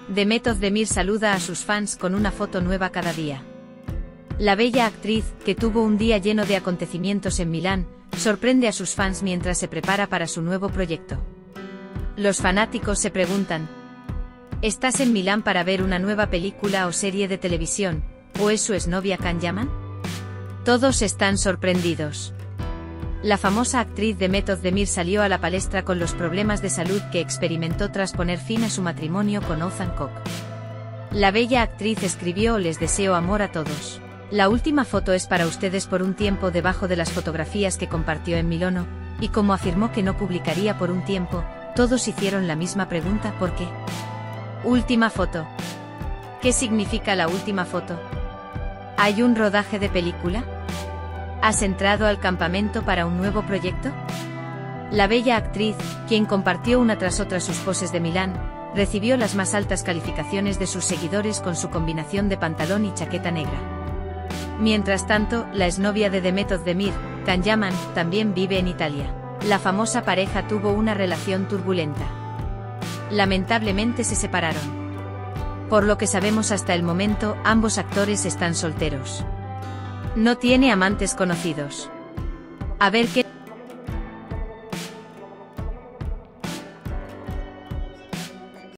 Demet Özdemir saluda a sus fans con una foto nueva cada día. La bella actriz, que tuvo un día lleno de acontecimientos en Milán, sorprende a sus fans mientras se prepara para su nuevo proyecto. Los fanáticos se preguntan: ¿estás en Milán para ver una nueva película o serie de televisión, o es su exnovia Can Yaman? Todos están sorprendidos. La famosa actriz Demet Özdemir salió a la palestra con los problemas de salud que experimentó tras poner fin a su matrimonio con Ozan Koç. La bella actriz escribió: les deseo amor a todos. La última foto es para ustedes por un tiempo. Debajo de las fotografías que compartió en Milano, y como afirmó que no publicaría por un tiempo, todos hicieron la misma pregunta: ¿por qué? Última foto. ¿Qué significa la última foto? ¿Hay un rodaje de película? ¿Has entrado al campamento para un nuevo proyecto? La bella actriz, quien compartió una tras otra sus poses de Milán, recibió las más altas calificaciones de sus seguidores con su combinación de pantalón y chaqueta negra. Mientras tanto, la exnovia de Demet Özdemir, Can Yaman, también vive en Italia. La famosa pareja tuvo una relación turbulenta. Lamentablemente se separaron. Por lo que sabemos hasta el momento, ambos actores están solteros. No tiene amantes conocidos. A ver qué